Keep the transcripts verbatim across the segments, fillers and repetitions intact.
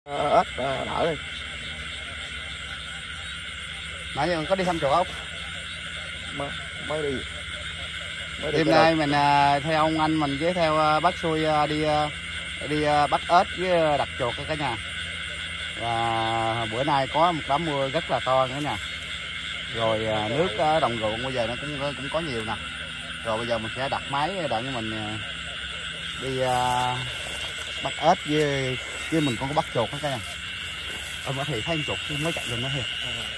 ếch đỡ đi. Nãy giờ có đi thăm chuột không? Mới, mới đi. Mới đi Đêm nay mình theo ông anh mình với theo bác Xui đi đi bắt ếch với đặt chuột cả nhà. Và bữa nay có một đám mưa rất là to nữa nha. Rồi nước ở đồng ruộng bây giờ nó cũng cũng có nhiều nè. Rồi bây giờ mình sẽ đặt máy đợi mình đi bắt ếch với với mình còn có bắt chuột nữa cả nhà. Ông có thể thấy con chuột mới chạy lên nó thiệt.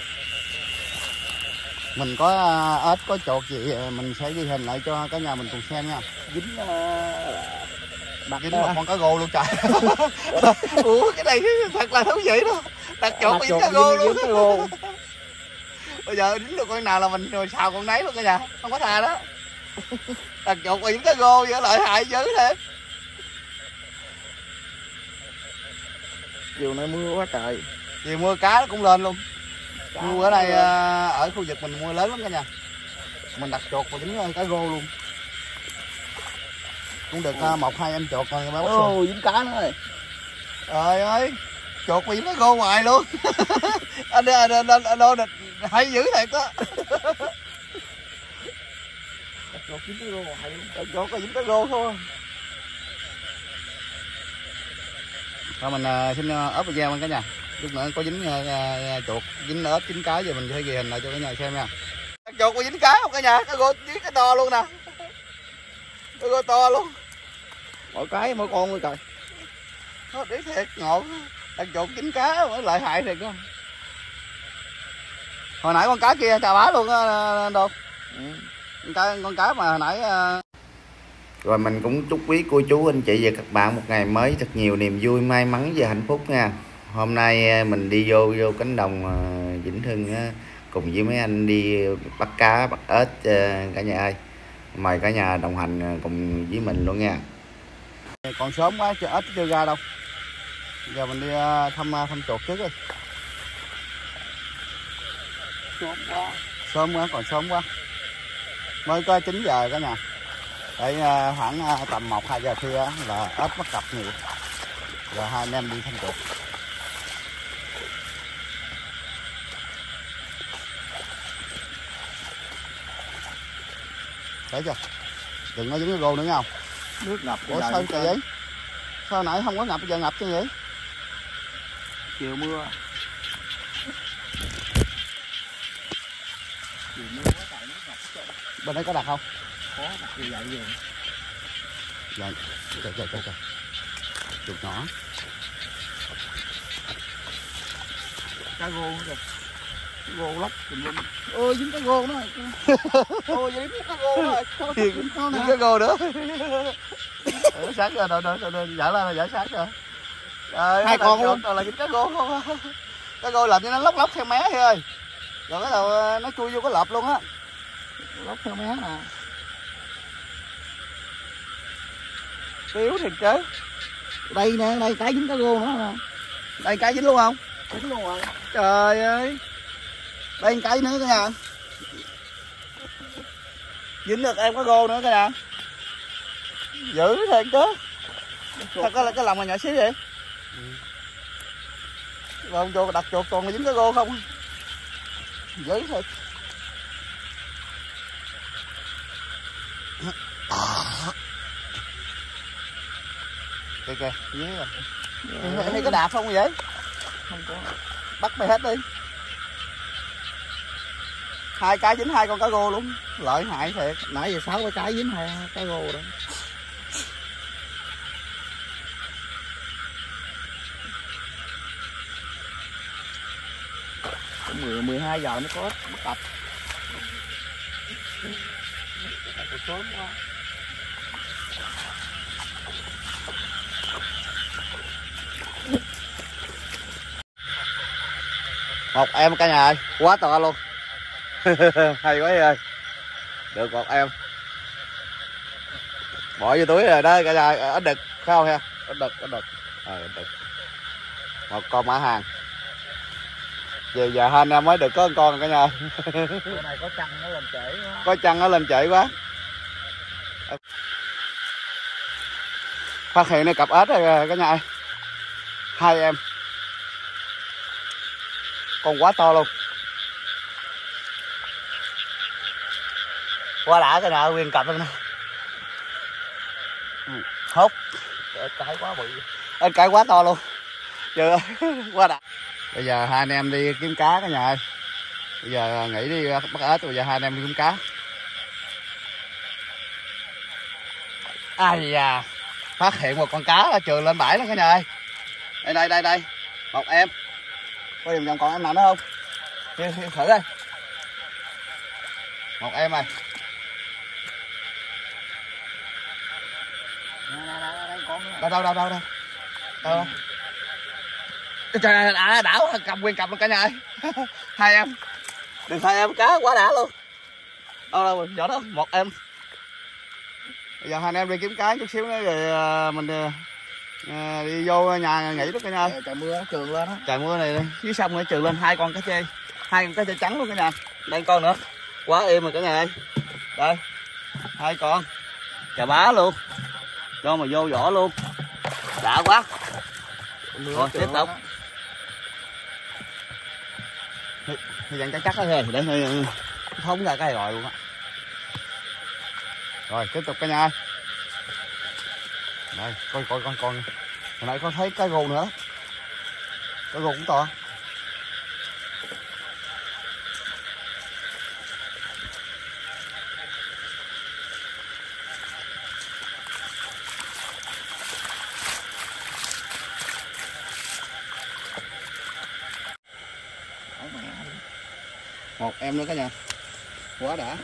Mình có ếch có chuột gì mình sẽ ghi hình lại cho cả nhà mình cùng xem nha. Dính đặt dính một con cá rô luôn trời. Ủa cái này thật là thú vị đó. Đặt chuột dính cá rô luôn. Cá rô. Bây giờ dính được con nào là mình rồi xào con nấy luôn cả nhà, không có thà đó. Đặt chuột dính cá rô vậy lợi hại dữ thế. Chiều nay mưa quá trời. Chiều mưa cá nó cũng lên luôn. Cá mưa ở đây lên. Ở khu vực mình mưa lớn lắm cả nhà. Mình đặt chuột và dính cá rô luôn. Cũng được ừ. một hai em chuột rồi bác Ồ, dính cá nữa rồi. Trời ơi, chuột mà dính cá rô ngoài luôn. anh anh anh anh, anh, anh, anh hay dữ thiệt đó. Chuột dính cá rô ngoài luôn. Chuột có dính cá rô thôi. Thôi mình uh, xin ốp video mình cả nhà. Lúc nữa có dính uh, chuột, dính ếch, dính cá giờ mình sẽ ghi hình lại cho cả nhà xem nha. Chuột có dính cá không cả nhà? Cá rô dính cái to luôn nè. Cá rô to luôn. Mỗi cái mỗi con luôn trời. Nó để thiệt ngộ. Đặt chuột dính cá mới lợi hại thiệt không? Hồi nãy con cá kia chà bá luôn á Đôn. Ừ. Con cá con cá mà hồi nãy uh... Rồi mình cũng chúc quý cô chú anh chị và các bạn một ngày mới thật nhiều niềm vui, may mắn và hạnh phúc nha. Hôm nay mình đi vô vô cánh đồng Vĩnh Hưng cùng với mấy anh đi bắt cá, bắt ếch cả nhà ơi. Mời cả nhà đồng hành cùng với mình luôn nha. Còn sớm quá, ếch chưa ra đâu. Giờ mình đi thăm thăm chuột trước đi. Sớm quá. Sớm quá, còn sớm quá. Mới có chín giờ cả nhà. Để khoảng tầm một hai giờ kia là ếch bắt cặp nhiều. Rồi hai anh em đi thăm chuột. Thấy chưa? Đừng có dính cái gô nữa nha. Nước ngập. Ủa sao trời vậy? Sao nãy không có ngập bây giờ ngập chứ vậy? Chiều mưa. Chiều mưa quá trời nước ngập. Bên đấy có đặt không? Có đặt gì vậy rồi. Dạ, trời trời trời trời. Chuột nhỏ. Cá rô kìa. Cá rô lóc tùm lum. Ôi dính cá rô nó. Ôi dính cá rô rồi. Dính cá rô nữa. Sáng rồi, rồi, rồi, rồi, dở lên là dở sáng rồi. Trời, hai con luôn. Là dính cá rô không? Cá rô làm cho nó lóc lóc theo mé thôi ơi. Rồi cái đầu nó chui vô cái lợp luôn á. Lóc theo mé nè. Yếu thiệt chứ. Đây nè, đây cái dính cá rô nữa nè. Đây cái dính luôn không? Dính luôn rồi. Trời ơi. Đây cái nữa cả nhà. Dính được em cá rô nữa cả nhà. Dữ thiệt chứ. Thật là cái lòng mà nhỏ xíu vậy. Ừ. Rồi chuột đặt chuột còn dính cá rô không? Dữ thiệt. Kìa kìa, dưới rồi. Ừ. Hay có đạp không vậy? Không có. Bắt mày hết đi. Hai cái dính hai con cá rô luôn. Lợi hại thiệt. Nãy giờ sáu cái cái dính hai cá rô đó. mười mười hai giờ mới có bắt tập. Sớm quá. Một em cả nhà ơi, quá to luôn. Hay quá ơi. Được một em. Bỏ vô túi rồi đó cả nhà, ít đực phải không ha? Ít đực, ít đực. Ờ, ít đực. Một con mã hàng. Về giờ hai anh em mới được có một con cả nhà. Bữa này có chăn nó lên trễ quá. Có chăn nó lên trễ quá. Phát hiện này cặp ếch rồi cả nhà ơi. Hai em. con quá to luôn. Quá đã cái nào nguyên cặp luôn nè. Hốt cái quá bự, cái quá to luôn. Chưa quá đã. Bây giờ hai anh em đi kiếm cá cả nhà ơi. Bây giờ nghỉ đi bắt ếch, bây giờ hai anh em đi kiếm cá. Ai da, phát hiện một con cá là trường lên bãi đó cả nhà ơi. Đây đây đây đây, một em. Có tìm dòng còn em nào nữa không? Đi, đi thử đây. Một em này. Đâu đâu đâu đâu đâu. Đâu. Trời ơi, đã đảo cầm nguyên cặp luôn cả nhà ơi. Hai em. Được hai em cá quá đã luôn. Đâu đâu nhỏ đó, một em. Bây giờ hai anh em đi kiếm cá chút xíu nữa rồi mình à, đi vô nhà nghỉ đó cả nhà ơi. Trời mưa nó trường lên á. Trời mưa này phía sông nó trường lên hai con cá chê. Hai con cá chê trắng luôn cả nhà. Đây con nữa. Quá êm rồi cả nhà ơi. Đây. Hai con. Chà bá luôn. Cho mà vô vỏ luôn. Đã quá. Rồi tiếp tục. Thì dặn chắc chắc đó thôi. Để phóng ra cái rồi luôn á. Rồi tiếp tục cả nhà ơi. Đây coi coi con con. Hồi nãy con thấy cái gù nữa. Cái gù cũng to. Một em nữa cả nhà. Quá đã.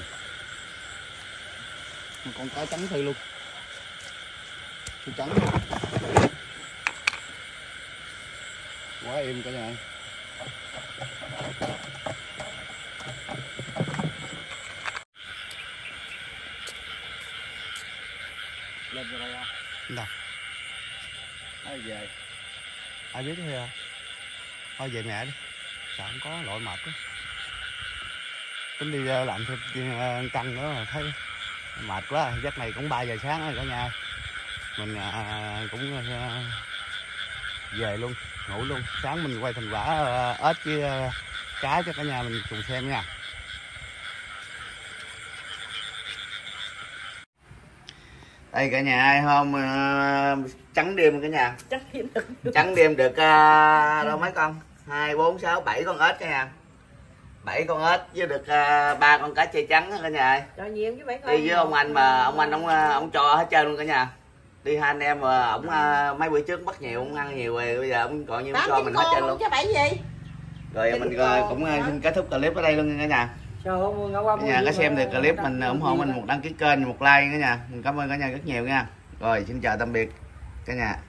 Một con cá trắng thi luôn. Cái trắng luôn. Quá êm cả nhà. Lên vô đây không? Đâu? Ai về? Ai biết thôi à? Thôi về mẹ đi. Sợ không có lội mệt đó. Tính đi làm thêm căng nữa mà thấy mệt quá. Giấc này cũng ba giờ sáng rồi cả nhà. Mình à, cũng à, về luôn, ngủ luôn. Sáng mình quay thành quả à, ếch với à, cá cho cả nhà mình cùng xem nha. Đây cả nhà ai hôm uh, trắng đêm cả nhà. Trắng đêm được. Trắng đêm được uh, đâu mấy con? Hai, bốn, sáu, bảy con ếch cả nhà. Bảy con ếch với được ba uh, con cá chê trắng cả nhà ơi. Cho nhiều với bảy con. Đi với ông anh mà ông anh ông ông cho hết trơn luôn cả nhà. Đi hai anh em mà ổng uh, mấy bữa trước bắt nhiều, ông ăn nhiều rồi bây giờ ông còn như cho mình hết trơn luôn. Chứ bảy gì? Rồi mình uh, cũng uh, xin kết thúc clip ở đây luôn cả nhà. Trời ơi, mưa ngã qua. Cả nhà có xem được clip mình ủng hộ mình một đăng ký kênh, một like cả nhà. Mình cảm ơn cả nhà rất nhiều nha. Rồi xin chào tạm biệt cả nhà.